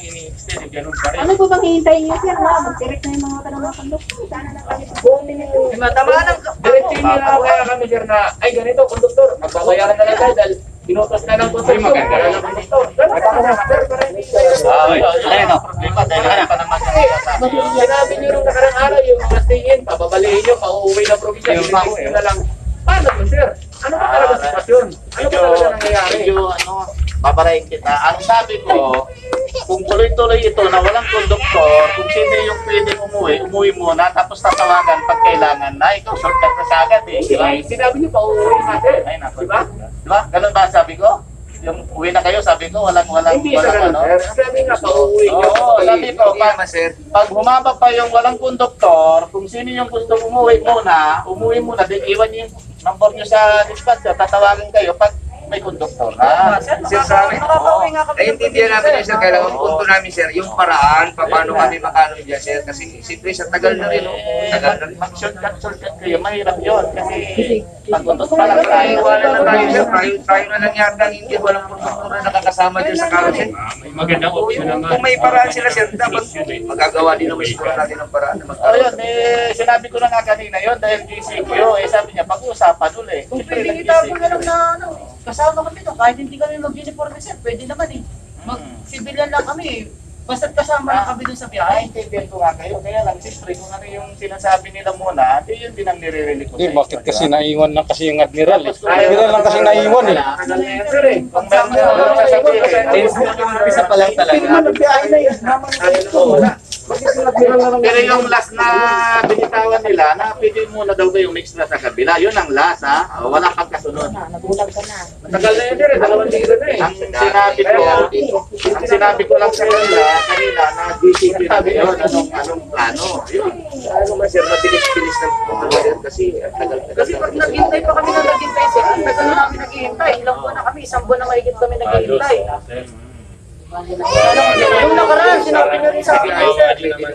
Ano po bang hihintayin niyo, sir? Mag-direct na yung mga tanong ng konduktor. Sana na kami. Matamaan ang diretso nila kaya kami sir na, ay ganito, konduktor, magbabayaran na lang tayo dahil pinutos na ng konduktor. Maganda na ng konduktor. Ganun pa naman, sir, para hindi tayo. Problema dahil wala pa naman sinabi niyo nung nakarang araw yung mga stay-in, pababalihin niyo, pauuwi ng probinsya, pinipis nyo na lang. Paano yun, sir? Ano ba talaga sitwasyon? Ano ba talaga nangyayari? Babarayin kita. Ang sabi ko, kung tuloy-tuloy ito na walang konduktor, kung sino yung pwedeng umuwi muna, tapos tatawagan pag kailangan na, ikaw shortcut na sa agad eh. Di ba? Sinabi niyo, pauuwi natin. Ay, nako. Diba? Di ba? Ganun ba sabi ko? Yung uwi na kayo, sabi ko, walang Hindi sa ganun, ano. sir. Sabi nga, pauuwi niyo. Oo, sabi ko, pag humaba pa yung walang konduktor, kung sino yung gusto umuwi muna, din iwan yung number nyo sa dispatcher, tatawagan kayo pag may konduktor na. Sir, sa amin, naiintindihan namin yun, sir. Kailangan punto namin, sir, yung paraan, paano kami makano dyan, sir. Kasi, siyempre, sa tagal na rin, tagal na rin. Shortcut kayo, mahirap yun. Kasi, pag-utos pa lang tayo, Tayo, wala na tayo, sir. Tayo na lang yata, hindi walang konduktor na nakakasama dyan sa carousel. Magandang option naman. Kung may paraan sila, sir, dapat magagawa din naman siguro natin ng paraan na Ayun, sinabi ko na nga kanina yun dahil GCQ, sabi niya, pag-uusapan ulit. Kung pwede itapon na lang na kasama kami to, kahit hindi kami mag-uniforme sir, pwede naman eh. Mag-civilian lang kami eh. Basta't kasama na kami dun sa biyahe. Naintindihan ko nga kayo, kaya lang siyempre kung ano yung sinasabi nila muna, di yun din ang nire-relate ko sa inyo. bakit kasi naiwan lang kasi yung Admiral eh. Tapos kung ayaw lang kasi naiwan eh. Tagal na yan, sir, eh. Kung meron na sasabihin, Umpisa pa lang talaga. pero yung last na binitawan nila, na pwede muna daw yung mix na sa kabila. Yun ang last, ha? Wala pang kasunod. Nagulag ka na. Tagal na yun, sir. 2 linggo na eh. Ang sinabi ko lang sa kanila, na DCP na yun, anong plano. Yun. Ano man sir, mabilis-bilis ng pagkakaroon kasi tagal-tagal. Kasi pag naghintay pa kami na naghintay sir, ang tagal na kami naghihintay. Ilang buwan na kami, 1 buwan na mahigit kami naghihintay. Yung nakaraan, sinabi niyo rin sa akin sir.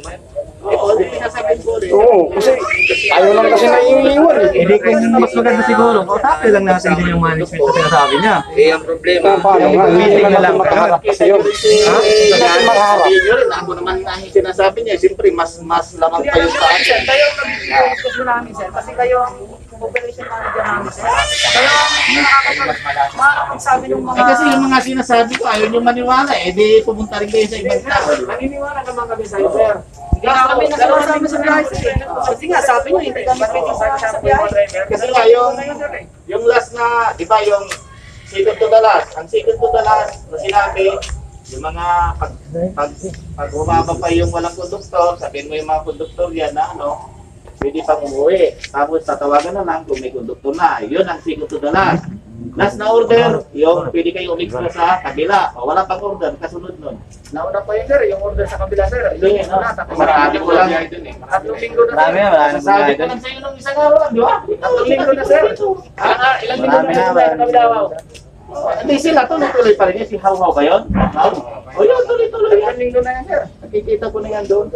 Oo, kasi ayaw lang kasi naiiwan eh. Hindi kung mas maganda siguro, kausapin lang natin din yung management na sinasabi niya. Eh, ang problema, Paano nga? Hindi na lang makaharap kasi yun. Sabihin nyo rin, ako naman ang sinasabi niya, siyempre mas lamang kayo sa akin. Kayo ang nag-discuss mo namin sir, kasi kayo ang operation manager namin sir. Kayo ang makakapagsabi ng mga... Kasi yung mga sinasabi ko, ayaw nyo maniwala, di pumunta rin kayo sa ibang tao. Naniniwala naman kami sa'yo, sir. Hindi na kami nasama sa biyahe sir. Kasi nga sabi niyo, hindi kami pwede sa biyahe. Kasi nga yung last na, di ba yung second to the last, ang second to the last na sinabi, yung mga pag bumaba pa yung walang konduktor, sabihin mo yung mga konduktor yan na pwede pang umuwi. Tapos tatawagan na lang kung may konduktor na. Yun ang second to the last. Last na order, yung pwede kayo umix na sa kabila. O wala pang order, kasunod nun. Nauna pa yun, sir. Yung order sa kabila, sir. Yun yun, marami ko lang. 3 linggo na, sir. Sabi ko lang sa'yo nung isang araw lang, di ba? 3 linggo na, sir. Ilang linggo na, sir, sa kabila, wow. Hindi sila, tuloy-tuloy pa rin yan. Si How ba yun? O yun, tuloy-tuloy yan. 3 linggo na yan, sir. Nakikita ko na yan doon.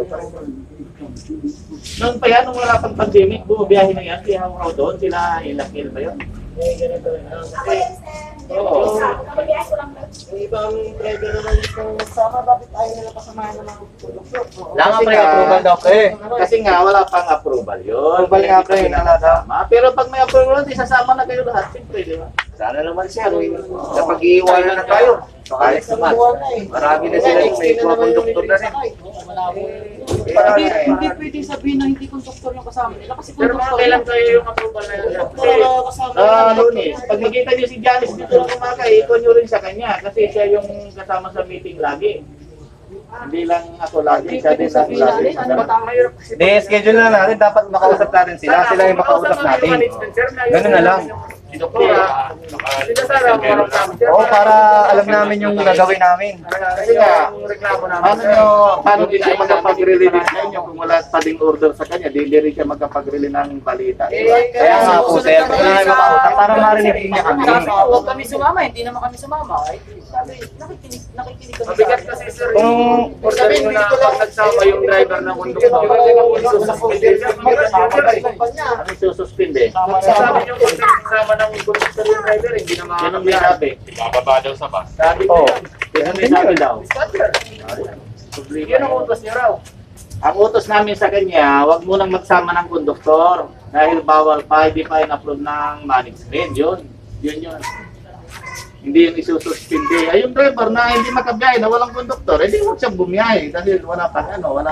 Noon pa yan, nung wala pang pandemic, bumabiyahe na yan. Si How doon, sila Ilakil ba yun? Oo. Yung ibang driver naman itong magsama, bakit ayaw nila pasamahan ng mga konduktor? Lang ang approval daw kasi nga wala pang approval yun. Approval nga pre, pero pag may approval, di sasama na kayo lahat. Siyempre, di ba? sana naman sir, napag-iiwanan na tayo. Pakalis naman. Marami na sila yung may mga konduktor na rin. Hindi pwede sabihin na hindi konduktor yung kasama nila kasi Pero mga konduktor kailan yan. kayo yung approval na yun, sir? Lunes, pag nakita niyo si Janice dito lang umaga, ikon niyo rin sa kanya kasi siya yung kasama sa meeting lagi. Hindi lang ako lagi, siya din ang lagi. schedule na natin, dapat makausap natin sila. Sila yung makausap natin. Ganun na lang. Doktora, sila sana ang marap namin, sir. Oo, para alam namin yung gagawin namin. Kasi nga, Yung reklamo namin, paano din siya magkapag-release sa inyo kung wala pa ding order sa kanya, di rin siya magkapag-release ng balita. Kaya nga po, sir, kailangan makausap para marinig niya kami. Huwag kami sumama, hindi naman kami sumama. Ay, sabi, nakikinig kami Mabigat kasi, sir, yung order mo na pag nagsama yung driver ng konduktor. Ano sususpinde? Sabi niyo kung nagsama ng konduktor yung driver, hindi na Yan ang may sabi. makakababa daw sa bus. Sabi ko yan. Yan ang may sabi daw. Yun ang utos niya raw. Ang utos namin sa kanya, wag munang magsama ng konduktor dahil bawal pa, hindi pa in-approve ng management. Yun. Hindi yung isususpinde. Ay, yung driver na hindi makabiyahe na walang konduktor, hindi huwag siyang bumiyahe dahil wala pang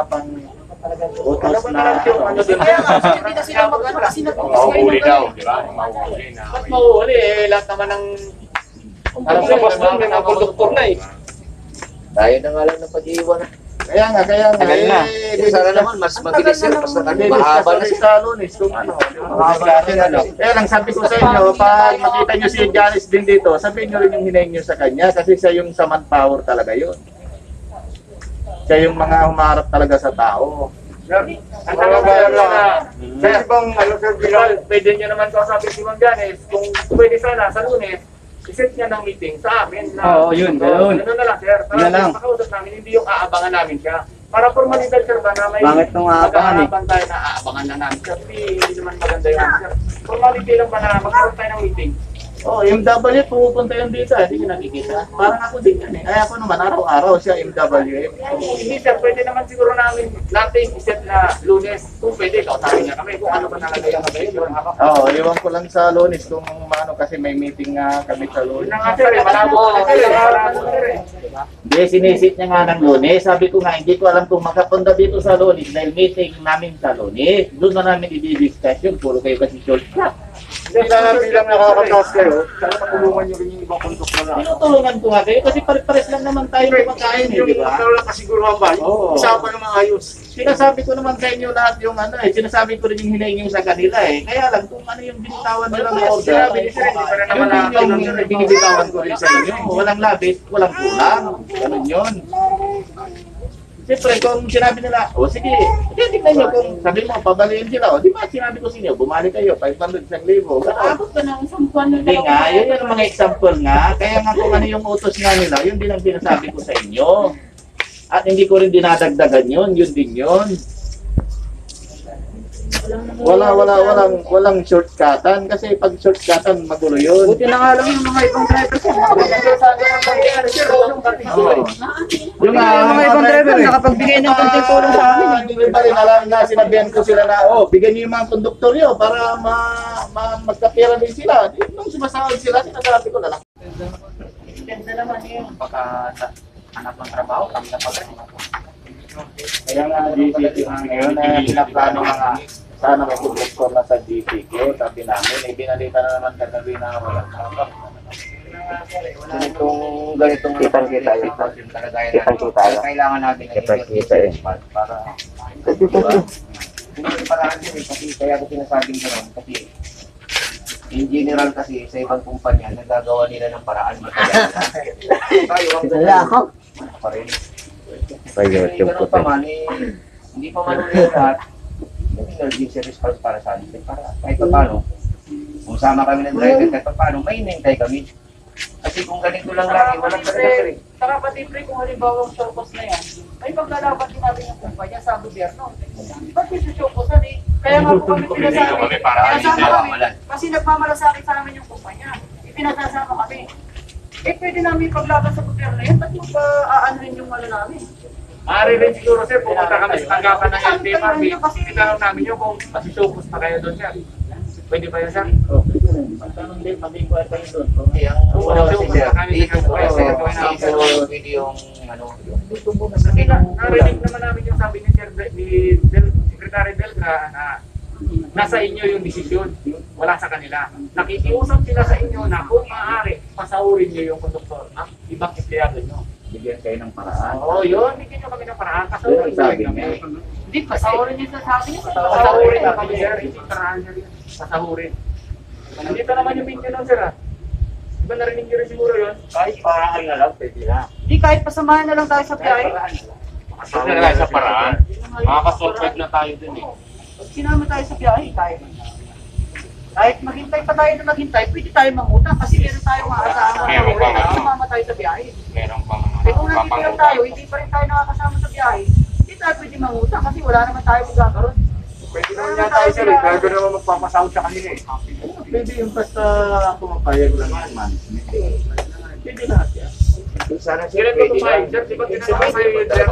utos na Kaya nga, kasi hindi na sila mag-ano kasi Mahuhuli daw, di ba? Mahuhuli na. Ba't mahuhuli? Lahat naman ng... Parang sa bus doon, may mga konduktor na eh. Tayo na nga lang ng pag-iiwan. Kaya nga. Tagal na. Sana naman, mas mabilis sir. Mas mahaba na sa Lunes kung ano. Kaya lang sabi ko sa inyo, pag makita nyo si Janice din dito, sabihin nyo rin yung hinayin nyo sa kanya kasi siya yung sa manpower talaga yun. Siya yung mga humarap talaga sa tao. Ang tanong ko na, sir, sir Bilal, pwede nyo naman kausapin si Ma'am Janice, kung pwede sana sa Lunes, iset niya ng meeting sa amin. Oo, yun, ganun. Ganun na lang, sir. Para Yun lang. makausap namin, hindi yung aabangan namin siya. Para formalidad, sir, ba na may Bakit nung aabangan eh? mag-aabangan tayo na aabangan na namin. Sir, hindi naman maganda yun, sir. Formality lang ba na magkaroon tayo ng meeting? Oh, MW, pumupunta yun dito, hindi ko nakikita. Parang ako din yan eh. Kaya ako naman, araw-araw siya MW. Hindi sir, pwede naman siguro natin iset na Lunes. Kung pwede, kausapin niya kami kung ano ba nakalagay ang available. Oo, iwan ko lang sa Lunes kung ano kasi may meeting nga kami sa Lunes. Yun na nga sir, malabo na sir, malabo sir eh. Hindi, sinisit niya nga ng Lunes. Sabi ko nga, hindi ko alam kung makapunta dito sa Lunes dahil meeting namin sa Lunes. Doon na namin i-discuss yun. Puro kayo kasi shortcut. Hindi, sana bilang nakakataas kayo, sana matulungan nyo rin yung ibang konduktor na. Tinutulungan ko nga kayo kasi pare-pares lang naman tayo kumakain eh, di ba? Yung kasiguruhan ba? Oo. Usapan ng mga ayos. Sinasabi ko naman sa inyo lahat yung ano eh, sinasabi ko rin yung hinaing sa kanila eh. Kaya lang kung ano yung binitawan nila ng order, Sinabi ni sir, hindi pa rin naman yun din yung binibitawan ko rin sa inyo. Walang labit, walang kulang. Ganun yun. Siyempre, kung sinabi nila, o sige, tignan nyo kung sabi mo, pabaliin sila, o di ba sinabi ko sa inyo, bumalik kayo, 500 sa libo. Abot ka ng isang buwan na Hindi nga, yun yung mga example nga. Kaya nga kung ano yung utos nga nila, yun din ang sinasabi ko sa inyo. At hindi ko rin dinadagdagan yun din yun. Walang shortcutan kasi pag shortcutan magulo yun. Buti na nga lang yung mga ibang driver sir. Yung Mga ibang driver nakapagbigay ng konting tulong sa amin. Hindi pa rin alam na sinabihan ko sila na, bigyan niyo yung mga konduktor niyo para magkapira din sila. Nung sumasahod sila, sinasabi ko na lang. Ganda naman yun. Baka hanap ng trabaho, kami na pag Kaya nga, GCQ ngayon na pinaplano mga sana may konduktor na sa GCQ. Sabi namin, binalita na naman kagabi na wala. Ganitong kitang-kita yun. Kitang-kita yun. Kailangan natin Kitang-kita eh. para hindi paraan yun eh. Kasi kaya ko sinasabing gano'n. Kasi in general kasi sa ibang kumpanya, nagagawa nila ng paraan matagal. Tayo ang gano'n. Pa rin. Sa YouTube ko Ganun pa man, hindi pa man ulit lahat. May emergency response para sa atin. Para kahit pa paano, kung sama kami ng driver, kahit pa paano, may inintay kami. Kasi kung ganito lang lagi, walang talaga rin. Saka pati pre, kung halimbawa ang showcase na yan, may paglalaban din natin yung kumpanya sa gobyerno. Ba't yung showcase eh? Kaya nga po kami pinasabi, pinasama kami, kasi nagmamalasakit sa amin yung kumpanya. Ipinasasama kami. Eh pwede namin paglaban sa gobyerno yan, ba't yung pa-aanuhin yung ano namin? Maaari rin siguro sir, pumunta kami sa tanggapan ng LTFRB, itanong namin yun kung masisupos na kayo doon sir. Pwede ba yun sir? Tanong din, mag-inquire kayo doon. Oo, Kasi sir, dito dito po po sir, pwede yung ano, kasi narinig naman namin yung sabi ni Sir Secretary Belgra na nasa inyo yung desisyon, wala sa kanila. Nakikiusap sila sa inyo na kung maaari, pasahurin nyo yung konduktor ng ibang empleyado nyo. Bigyan kayo ng paraan. Oo, yun, bigyan nyo kami ng paraan, pasahurin nyo rin kami. Hindi, pasawarin niyo sa akin yun. Pasahurin na kami sir, hindi paraan nyo rin. Pasahurin. Nandito naman yung maintenance sir ah. Diba narinig nyo rin siguro yun? Kahit paraan na lang, pwede na. Hindi, kahit pasamahan na lang tayo sa biyahe. Pasahurin na lang sa paraan. Makakasurvive na tayo dun eh. Pag sinama tayo sa biyahe, tayo na. Kahit maghintay pa tayo na maghintay, pwede tayo mangutang kasi meron tayong maasahan na uri. Sumama tayo sa biyahe. Meron pang Eh kung nandito lang tayo, hindi pa rin tayo nakakasama sa biyahe, hindi tayo pwede mangutang kasi wala naman tayo magkakaroon. Pwede naman nga tayo sir, bago naman magpapasahod sa kanila eh. Pwede yung basta pumapayag lang ng management. Pwede lahat yan. sana sir, Kailan ba tumayag sir? Di ba tinatawag sa'yo yun sir?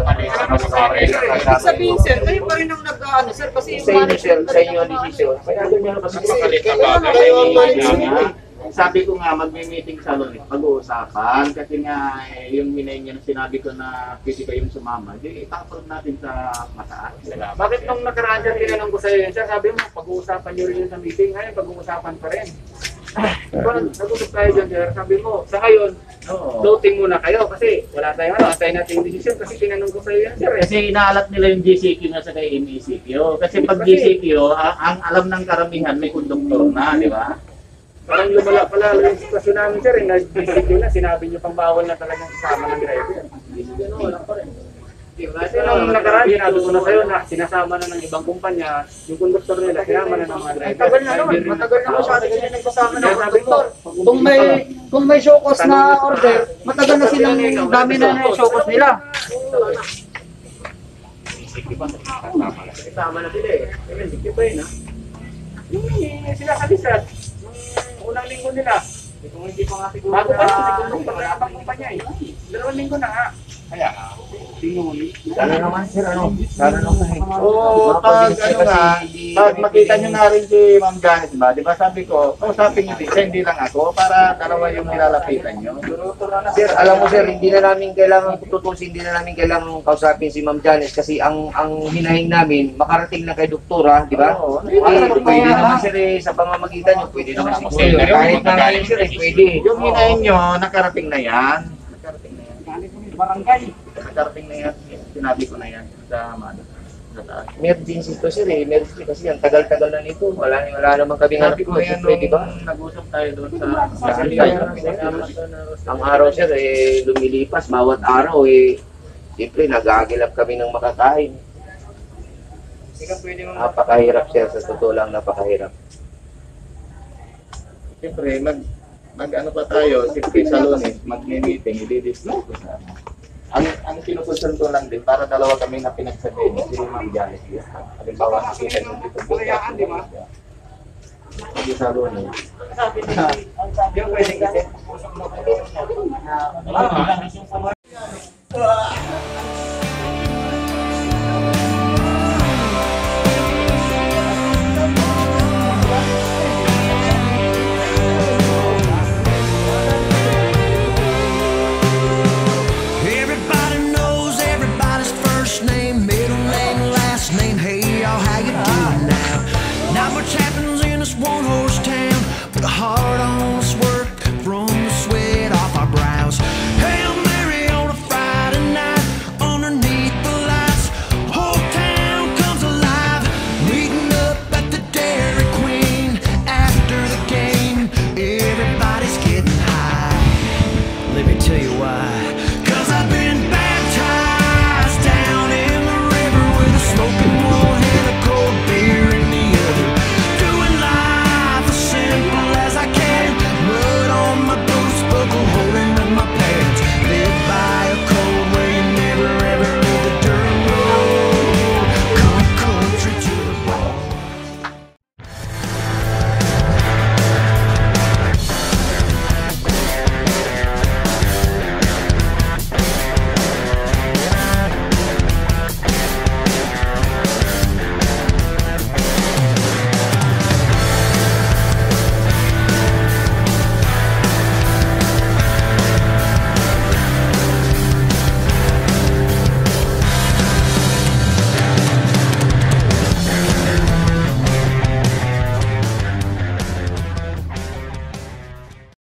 Ibig sabihin sir, kayo pa rin ang nag-ano sir kasi yung sa inyo sir, management sa inyo ang desisyon. Kaya ganyan kasi kailangan kayo ang management. Sabi ko nga, magme-meeting sa Lunes, pag-uusapan. Kasi nga, yung hinay niya na sinabi ko na pwede kayong sumama, di ipapag natin sa mataas. Bakit nung nakaraan sir, tinanong ko sa'yo yun sir, sabi mo, pag-uusapan nyo rin yun sa meeting, ngayon pag-uusapan pa rin. Diba, nag-usap tayo dyan sir, sabi mo, sa ngayon, floating muna kayo kasi wala tayong antay natin yung decision kasi tinanong ko sa'yo yan sir. Kasi inaalat nila yung GCQ na sa kay MECQ. Kasi pag GCQ, ang alam ng karamihan, may konduktor na, di ba? Parang lumala pala yung sitwasyon namin sir, nag-GCQ na, sinabi nyo pang bawal na talagang isama ng driver. Gano'n, wala pa rin. Kasi nung nakaraan, sinabi ko na sa'yo na sinasama na ng ibang kumpanya, yung konduktor nila, sinama na ng mga driver. Tagal na naman, matagal na masyado ganyan nagsasama ng Kaya sabi ko, konduktor. Kung may show cause na order, matagal na silang dami na yung show cause nila. Isama na sila eh. Sige pa yun ha. Yung sila kalisat, nung unang linggo nila, Kung hindi pa nga siguro Bago pa lang, siguro pa lang ang kumpanya eh. 2 linggo na nga. Kaya, Sana naman sir, ano? Sana naman eh. oo, pag ano nga, pag makita nyo na rin si Ma'am Janice ba, di ba sabi ko, kausapin nyo din siya, hindi lang ako, para dalawa yung nilalapitan nyo. Sir, alam mo sir, hindi na namin kailangan tutusin, hindi na namin kailangan kausapin si Ma'am Janice kasi ang hinahing namin makarating na kay doktora, di ba? Oo, Pwede naman sir sa pamamagitan nyo, pwede naman siguro. Kahit na ngayon sir, pwede. Yung hinahin nyo, nakarating na yan. Barangay. Nakarating na yan. Sinabi ko na yan sa ano, sa taas. Emergency to sir eh, emergency kasi ang tagal-tagal na nito. Wala naman kami Sabi ko na yan nung di ba? nag-usap tayo doon sa Ang araw sir eh lumilipas, bawat araw eh siyempre nag-aagilap kami ng makakain. Napakahirap sir, sa totoo lang napakahirap. Siyempre, mag-ano pa tayo, siyempre sa Lunes, mag-meeting, i-discuss ko sa ang kinukusun ko lang din, para dalawa kami na pinagsabihin, si Ma'am Janice. Halimbawa, nakita nyo dito. Di ba? Hindi sa Lunes. Sabi niya, yung pwede kasi.